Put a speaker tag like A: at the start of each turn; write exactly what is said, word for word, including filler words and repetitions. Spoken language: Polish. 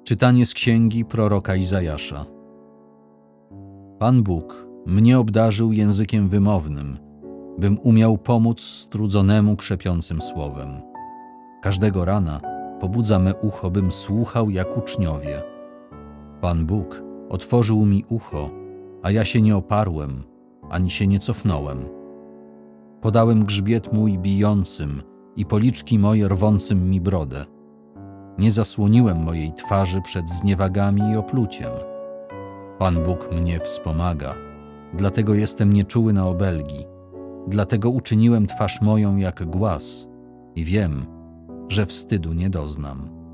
A: Czytanie z księgi proroka Izajasza. Pan Bóg mnie obdarzył językiem wymownym, bym umiał pomóc strudzonemu krzepiącym słowem. Każdego rana pobudza me ucho, bym słuchał jak uczniowie. Pan Bóg otworzył mi ucho, a ja się nie oparłem, ani się nie cofnąłem. Podałem grzbiet mój bijącym i policzki moje rwącym mi brodę. Nie zasłoniłem mojej twarzy przed zniewagami i opluciem. Pan Bóg mnie wspomaga, dlatego jestem nieczuły na obelgi. Dlatego uczyniłem twarz moją jak głaz i wiem, że wstydu nie doznam.